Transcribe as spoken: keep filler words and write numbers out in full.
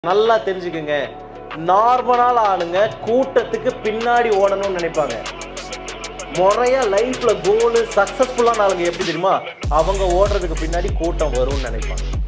நல்லா தெரிஞ்சுக்கங்க, நார்மலான ஆளுங்க கூட்டத்துக்கு பின்னாடி ஓடணும்னு நினைப்பாங்க. முறையா லைஃப்ல கோல் சக்சஸ்ஃபுல்லான ஆளுங்க எப்படி தெரியுமா, அவங்க ஓடுறதுக்கு பின்னாடி கூட்டம் வரும்னு நினைப்பாங்க.